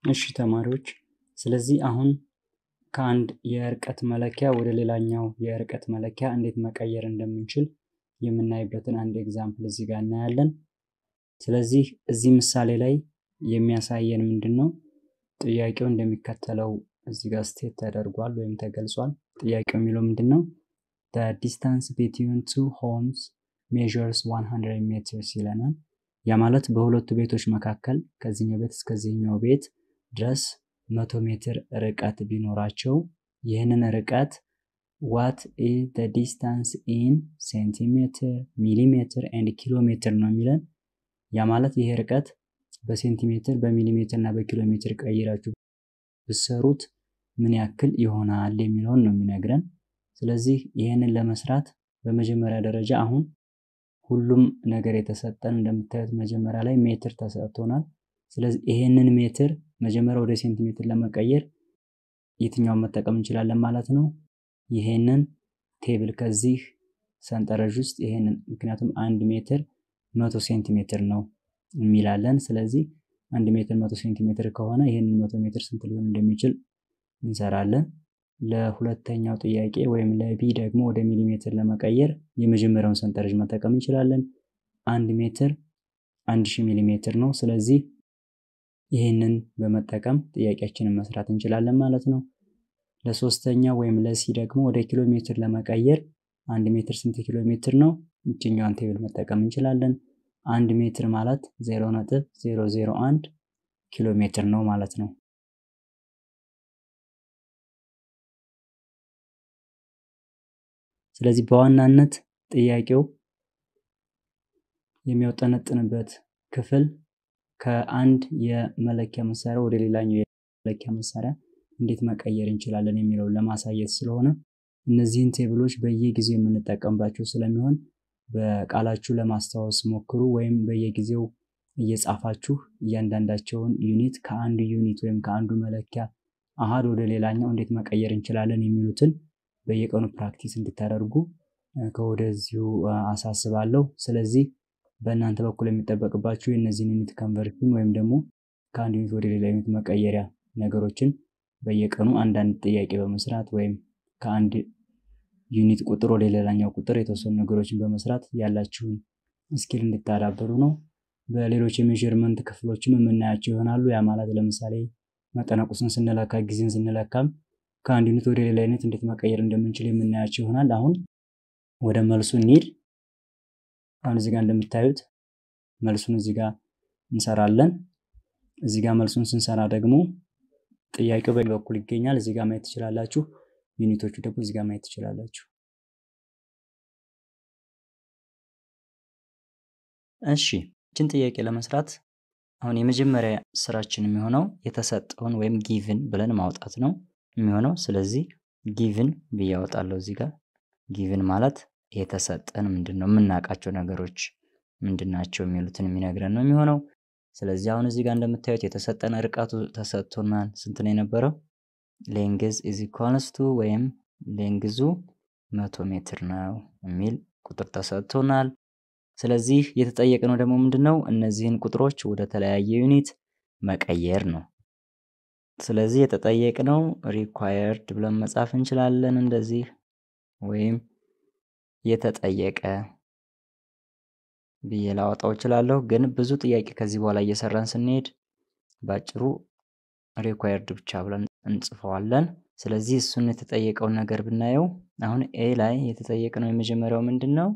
እሺ ተማሪዎች ስለዚህ አሁን ከአንድ የርቀት መለኪያ ወደ ሌላኛው የርቀት መለኪያ እንዴት መቀየር እንደምንችል የምናይበትን አንድ ኤግዛምፕል እዚህ ጋር እናያለን። ስለዚህ እዚህ ምሳሌ ላይ የሚያሳየን ምንድነው? ጥያቄው እንደሚከተለው እዚህ ጋር ስቴት ተደርጓል ወይም ተገልጿል። ጥያቄው የሚለው ምንድነው? The distance between two homes measures 100 meters ይለናል። ያ ማለት በሁለቱ ቤቶች መካከል ከዚህኛው ቤት እስከዚህኛው ቤት ድረስ 100 ሜትር ርቀት ቢኖራቸው ይህንን ርቀት what is the distance in centimeter, millimeter and kilometer ነው የሚለን። ያ ማለት ይሄ ርቀት በሴንቲሜትር በሚሊሜትር እና በኪሎ ሜትር ቀይራችሁ ብትሰሩት ምን ያክል ይሆናል የሚለውን ነው የሚነግረን። ስለዚህ ይሄንን ለመስራት በመጀመሪያ ደረጃ አሁን ሁሉም ነገር የተሰጠን እንደምታዩት መጀመሪያ ላይ ሜትር ተሰጥቶናል። ስለዚህ ይሄንን ሜትር መጀመሪያ ወደ ሴንቲሜትር ለመቀየር የትኛውን መጠቀም እንችላለን ማለት ነው? ይሄንን ቴብል ከዚህ ሰንጠረዥ ውስጥ ይሄንን ምክንያቱም 1 ሜትር 100 ሴንቲሜትር ነው የሚላለን። ስለዚህ 1 ሜትር 100 ሴንቲሜትር ከሆነ ይሄንን 100 ሜትር ስንት ሊሆን እንደሚችል እንሰራለን። ለሁለተኛው ጥያቄ ወይም ለቢ ደግሞ ወደ ሚሊሜትር ለመቀየር የመጀመሪያውን ሰንጠረዥ መጠቀም እንችላለን። 1 ሜትር 1000 ሚሊሜትር ነው። ስለዚህ ይሄንን በመጠቀም ጥያቄያችንን መስራት እንችላለን ማለት ነው። ለሶስተኛው ወይም ለሲ ደግሞ ወደ ኪሎ ሜትር ለመቀየር 1 ሜትር ስንት ኪሎ ሜትር ነው? እቺኛውን ቴብል መጠቀም እንችላለን። 1 ሜትር ማለት 0.001 ኪሎ ሜትር ነው ማለት ነው። ስለዚህ በዋናነት ጥያቄው የሚያወጣነጥንበት ክፍል ከአንድ የመለኪያ መሳሪያ ወደ ሌላኛው የመለኪያ መሳሪያ እንዴት መቀየር እንችላለን የሚለው ለማሳየት ስለሆነ እነዚህን ቴብሎች በየጊዜው የምንጠቀምባቸው ስለሚሆን በቃላችሁ ለማስተዋወስ ሞክሩ ወይም በየጊዜው እየጻፋችሁ እያንዳንዳቸውን ዩኒት ከአንዱ ዩኒት ወይም ከአንዱ መለኪያ አሃድ ወደ ሌላኛው እንዴት መቀየር እንችላለን የሚሉትን በየቀኑ ፕራክቲስ እንድታደርጉ ከወደዚሁ አሳስባለሁ። ስለዚህ በእናንተ በኩል የሚጠበቅባችሁ የነዚህን ዩኒት ኮንቨርሽን ወይም ደግሞ ከአንድ ዩኒት ወደ ሌላ ዩኒት መቀየሪያ ነገሮችን በየቀኑ አንዳንድ ጥያቄ በመስራት ወይም ከአንድ ዩኒት ቁጥር ወደ ሌላኛው ቁጥር የተወሰኑ ነገሮችን በመስራት ያላችሁን ስኪል እንድታዳብሩ ነው። በሌሎች የሜዠርመንት ክፍሎችም የምናያቸው ይሆናሉ። ያ ማለት ለምሳሌ መጠነቁስን ስንለካ ጊዜን ስንለካም ከአንድ ዩኒት ወደ ሌላ ዩኒት እንዴት መቀየር እንደምንችል የምናያቸው ይሆናል። አሁን ወደ መልሱ እንሂድ። አሁን እዚህ ጋር እንደምታዩት መልሱን እዚህ ጋር እንሰራለን። እዚህ ጋር መልሱን ስንሰራ ደግሞ ጥያቄው በኩል ይገኛል። እዚህ ጋር ማየት ትችላላችሁ። ዩኒቶቹ ደግሞ እዚህ ጋር ማየት ትችላላችሁ። እሺ እቺን ጥያቄ ለመስራት አሁን የመጀመሪያ ስራችን የሚሆነው የተሰጠውን ወይም ጊቭን ብለን ማውጣት ነው የሚሆነው። ስለዚህ ጊቭን ብያወጣለሁ እዚህ ጋር። ጊቭን ማለት የተሰጠን ምንድነው የምናውቃቸው ነገሮች ምንድናቸው የሚሉትን የሚነግረን ነው የሚሆነው። ስለዚህ አሁን እዚህ ጋር እንደምታዩት የተሰጠን ርቀቱ ተሰጥቶናል። ስንት ነው የነበረው? ሌንግዝ ኢዝ ኢኳልስ ቱ ወይም ሌንግዙ 100 ሜትር ነው የሚል ቁጥር ተሰጥቶናል። ስለዚህ የተጠየቀነው ደግሞ ምንድነው? እነዚህን ቁጥሮች ወደ ተለያየ ዩኒት መቀየር ነው። ስለዚህ የተጠየቀነው required ብለን መጻፍ እንችላለን እንደዚህ ወይም የተጠየቀ ብዬ ላወጣው እችላለሁ። ግን ብዙ ጥያቄ ከዚህ በኋላ እየሰራን ስንሄድ ባጭሩ required ብቻ ብለን እንጽፈዋለን። ስለዚህ እሱን የተጠየቀውን ነገር ብናየው አሁን ኤ ላይ የተጠየቀነው የመጀመሪያው ምንድነው?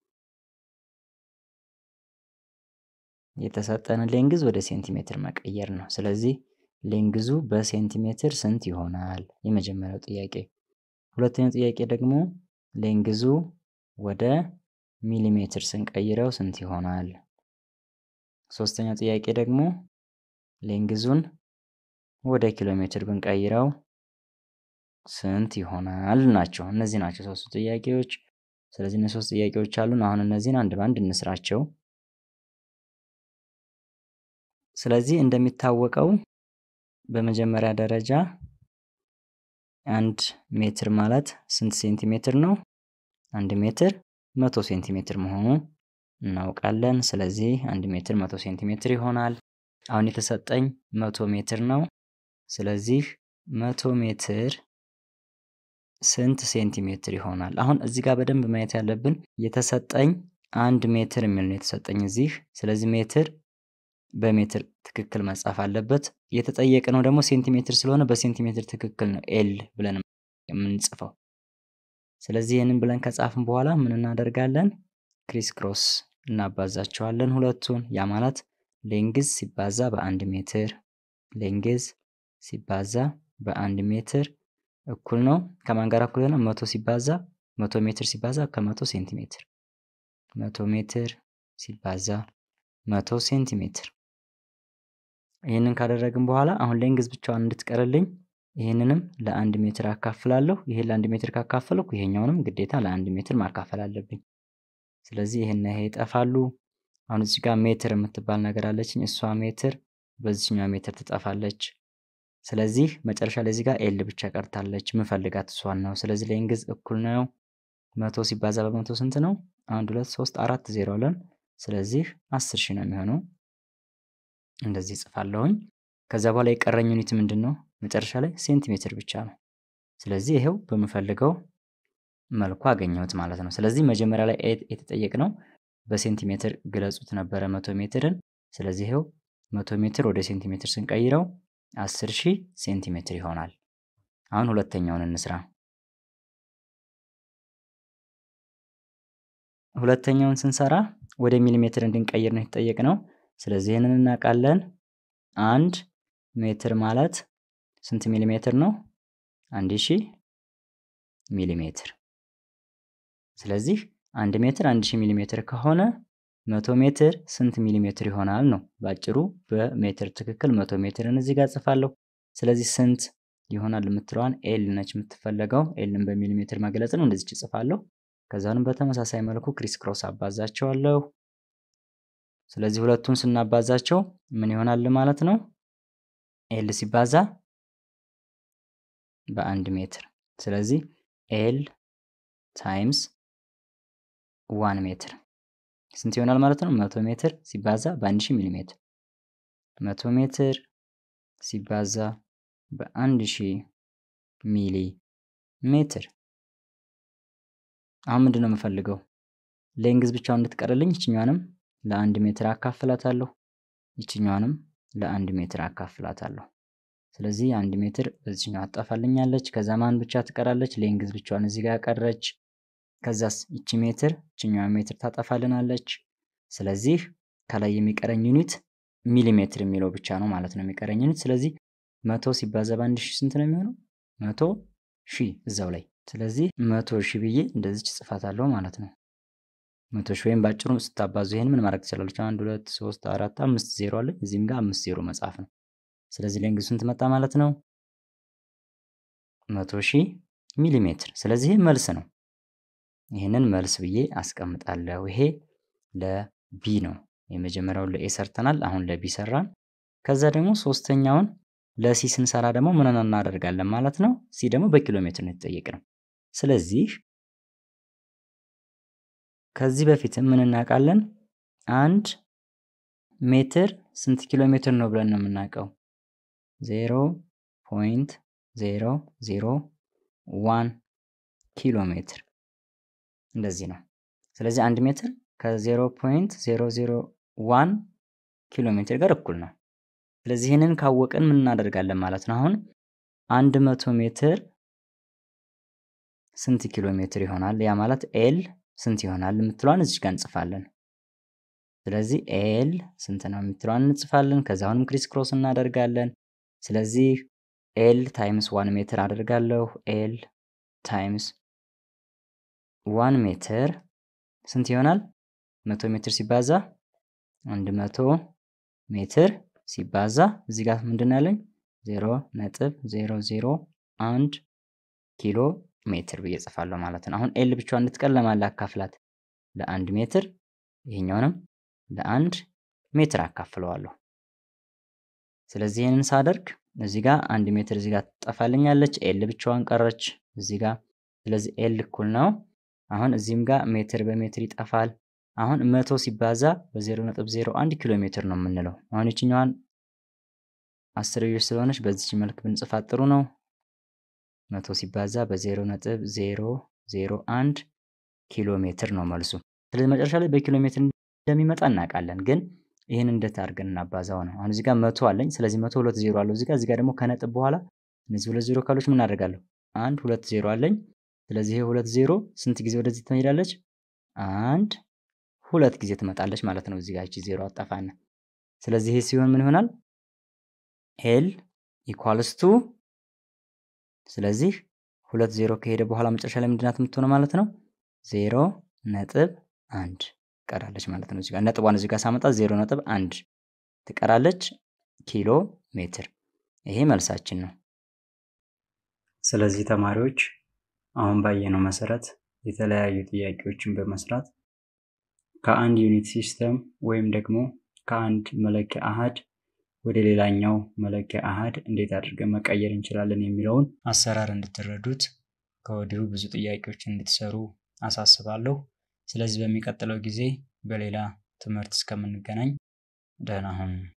የተሰጠን ሌንግዝ ወደ ሴንቲሜትር መቀየር ነው። ስለዚህ ሌንግዙ በሴንቲሜትር ስንት ይሆናል? የመጀመሪያው ጥያቄ። ሁለተኛው ጥያቄ ደግሞ ሌንግዙ ወደ ሚሊሜትር ስንቀይረው ስንት ይሆናል? ሶስተኛው ጥያቄ ደግሞ ሌንግዙን ወደ ኪሎ ሜትር ብንቀይረው ስንት ይሆናል ናቸው። እነዚህ ናቸው ሶስቱ ጥያቄዎች። ስለዚህ እነዚህ ሶስት ጥያቄዎች አሉን። አሁን እነዚህን አንድ ባንድ እንስራቸው። ስለዚህ እንደሚታወቀው በመጀመሪያ ደረጃ 1 ሜትር ማለት ስንት ሴንቲሜትር ነው? 1 ሜትር 100 ሴንቲሜትር መሆኑን እናውቃለን። ስለዚህ 1 ሜትር 100 ሴንቲሜትር ይሆናል። አሁን የተሰጠኝ 100 ሜትር ነው። ስለዚህ 100 ሜትር ስንት ሴንቲሜትር ይሆናል? አሁን እዚህ ጋር በደንብ ማየት ያለብን የተሰጠኝ 1 ሜትር የሚል ነው የተሰጠኝ እዚህ። ስለዚህ ሜትር በሜትር ትክክል መጻፍ አለበት። የተጠየቀነው ደግሞ ሴንቲሜትር ስለሆነ በሴንቲሜትር ትክክል ነው ኤል ብለን የምንጽፈው። ስለዚህ ይሄንን ብለን ከጻፍን በኋላ ምን እናደርጋለን? ክሪስ ክሮስ እናባዛቸዋለን ሁለቱን። ያ ማለት ሌንግዝ ሲባዛ በ1 ሜትር ሌንግዝ ሲባዛ በ1 ሜትር እኩል ነው ከማን ጋር እኩል ነው? 100 ሲባዛ 100 ሜትር ሲባዛ ከ100 ሴንቲሜትር 100 ሜትር ሲባዛ 100 ሴንቲሜትር። ይሄንን ካደረግን በኋላ አሁን ሌንግዝ ብቻዋን እንድትቀርልኝ ይሄንንም ለ1 ሜትር አካፍላለሁ። ይሄን ለ1 ሜትር ካካፈልኩ ይሄኛውንም ግዴታ ለ1 ሜትር ማካፈል አለብኝ። ስለዚህ ይሄ ይጠፋሉ። አሁን እዚህ ጋር ሜትር የምትባል ነገር አለችኝ። እሷ ሜትር በዚህኛው ሜትር ትጠፋለች። ስለዚህ መጨረሻ ላይ እዚህ ጋር ኤል ብቻ ቀርታለች። ምፈልጋት እሷን ነው። ስለዚህ ሌንግዝ እኩል ነው 100 ሲባዛ በ100 ስንት ነው? 1 2 3 4 0 አለን። ስለዚህ 10,000 ነው የሚሆነው። እንደዚህ ጽፋለሁኝ። ከዛ በኋላ የቀረኝ ዩኒት ምንድነው? መጨረሻ ላይ ሴንቲሜትር ብቻ ነው። ስለዚህ ይሄው በመፈልገው መልኩ አገኘሁት ማለት ነው። ስለዚህ መጀመሪያ ላይ የተጠየቅነው በሴንቲሜትር ግለጹት ነበረ 100 ሜትርን። ስለዚህ ይሄው 100 ሜትር ወደ ሴንቲሜትር ስንቀይረው 10,000 ሴንቲሜትር ይሆናል። አሁን ሁለተኛውን እንስራ። ሁለተኛውን ስንሰራ ወደ ሚሊሜትር እንድንቀይር ነው የተጠየቅነው። ስለዚህ ይሄንን እናውቃለን። 1 ሜትር ማለት ስንት ሚሊሜትር ነው? 1000 ሚሊሜትር። ስለዚህ 1 ሜትር 1000 ሚሊሜትር ከሆነ 100 ሜትር ስንት ሚሊሜትር ይሆናል ነው ባጭሩ። በሜትር ትክክል 100 ሜትርን እዚህ ጋር ጽፋለሁ። ስለዚህ ስንት ይሆናል የምትለዋን ኤል ነች የምትፈለገው። ኤልን በሚሊሜትር መግለጽ ነው። እንደዚህ ጽፋለሁ። ከዛንም በተመሳሳይ መልኩ ክሪስ ክሮስ አባዛቸዋለሁ። ስለዚህ ሁለቱን ስናባዛቸው ምን ይሆናል ማለት ነው? ኤል ሲባዛ በ1 ሜትር። ስለዚህ ኤል ታይምስ 1 ሜትር ስንት ይሆናል ማለት ነው? 100 ሜትር ሲባዛ በ1000 ሚሊ ሜትር 100 ሜትር ሲባዛ በ1000 ሚሊ ሜትር። አሁን ምንድነው የምፈልገው? ሌንግዝ ብቻውን እንድትቀርልኝ ይችኛዋንም ለ1 ሜትር አካፍላታለሁ። ይችኛዋንም ለ1 ሜትር አካፍላታለሁ። ስለዚህ 1 ሜትር በዚህኛው አጣፋልኛለች። ከዛ ማን ብቻ ትቀራለች? ሌንግዝ ብቻዋን እዚህ ጋር ቀረች። ከዛስ ይቺ ሜትር ይችኛዋ ሜትር ታጠፋልናለች። ስለዚህ ከላይ የሚቀረኝ ዩኒት ሚሊሜትር የሚለው ብቻ ነው ማለት ነው የሚቀረኝ ዩኒት። ስለዚህ 100 ሲባዛ በ1000 ስንት ነው የሚሆነው? 100,000 እዛው ላይ። ስለዚህ 100,000 ብዬ እንደዚህ ጽፋታለሁ ማለት ነው። 100,000 ወይም ባጭሩ ስታባዙ ይሄን ምን ማድረግ ትችላላችሁ? 1 2 3 4 5 0 አለ። እዚህም ጋር 5 0 መጻፍ ነው። ስለዚህ ሌንግዝ ስንት መጣ ማለት ነው? 100,000 ሚሊሜትር። ስለዚህ ይሄ መልስ ነው። ይሄንን መልስ ብዬ አስቀምጣለሁ። ይሄ ለቢ ነው። የመጀመሪያውን ለኤ ሰርተናል። አሁን ለቢ ሰራን። ከዛ ደግሞ ሶስተኛውን ለሲ ስንሰራ ደግሞ ምን እናደርጋለን ማለት ነው? ሲ ደግሞ በኪሎ ሜትር ነው የተጠየቅነው። ስለዚህ ከዚህ በፊት ምን እናውቃለን? 1 ሜትር ስንት ኪሎ ሜትር ነው ብለን ነው የምናውቀው? 0.001 ኪሎ ሜትር እንደዚህ ነው። ስለዚህ 1 ሜትር ከ0.001 ኪሎ ሜትር ጋር እኩል ነው። ስለዚህ ይሄንን ካወቀን ምን እናደርጋለን ማለት ነው? አሁን 100 ሜትር ስንት ኪሎ ሜትር ይሆናል? ያ ማለት ኤል ስንት ይሆናል የምትለዋን እዚህ ጋር እንጽፋለን። ስለዚህ ኤል ስንት ነው የምትለዋን እንጽፋለን። ከዛ አሁንም ክሪስ ክሮስ እናደርጋለን። ስለዚህ ኤል ታይምስ 1 ሜትር አደርጋለሁ። ኤል ታይምስ 1 ሜትር ስንት ይሆናል? 100 ሜትር ሲባዛ 100 ሜትር ሲባዛ እዚህ ጋር ምንድን ነው ያለኝ? 0.001 ኪሎ ሜትር ብዬ ጽፋለሁ ማለት ነው። አሁን ኤል ብቻዋን እንድትቀር ለማን ላካፍላት? ለ1 ሜትር። ይሄኛውንም ለ1 ሜትር አካፍለዋለሁ። ስለዚህ ይሄንን ሳደርግ እዚህ ጋር 1 ሜትር እዚህ ጋር ትጠፋልኛለች። ኤል ብቻዋን ቀረች እዚህ ጋር። ስለዚህ ኤል እኩል ነው። አሁን እዚህም ጋር ሜትር በሜትር ይጠፋል። አሁን 100 ሲባዛ በ0.01 ኪሎ ሜትር ነው የምንለው። አሁን ይችኛዋን 10 ስለሆነች በዚህ መልክ ብንጽፋት ጥሩ ነው 100 ሲባዛ በ0.001 ኪሎ ሜትር ነው መልሱ ስለዚህ መጨረሻ ላይ በኪሎ ሜትር እንደሚመጣ እናውቃለን ግን ይሄን እንዴት አድርገን እናባዛው ነው አሁን እዚህ ጋር 100 አለኝ ስለዚህ 100 2 0 አለው እዚህ ጋር ደግሞ ከነጥብ በኋላ እነዚህ 2 0 ካሎች ምን አደርጋለሁ 1 2 0 አለኝ ስለዚህ ይሄ 2 0 ስንት ጊዜ ወደዚህ ትሄዳለች 1 2 ጊዜ ትመጣለች ማለት ነው እዚህ ጋር እቺ 0 አጣፋና ስለዚህ ይሄ ሲሆን ምን ይሆናል L equals to ስለዚህ 2 0 ከሄደ በኋላ መጨረሻ ላይ ምንድናት የምትሆነው ማለት ነው 0.1 ትቀራለች ማለት ነው እዚህ ጋር ነጥቧን እዚህ ጋር ሳመጣ 0.1 ትቀራለች ኪሎ ሜትር ይሄ መልሳችን ነው ስለዚህ ተማሪዎች አሁን ባየነው መሰረት የተለያዩ ጥያቄዎችን በመስራት ከአንድ ዩኒት ሲስተም ወይም ደግሞ ከአንድ መለኪያ አሃድ ወደ ሌላኛው መለኪያ አሃድ እንዴት አድርገን መቀየር እንችላለን የሚለውን አሰራር እንድትረዱት ከወዲሁ ብዙ ጥያቄዎችን እንድትሰሩ አሳስባለሁ ስለዚህ በሚቀጥለው ጊዜ በሌላ ትምህርት እስከምንገናኝ ደህና ሁኑ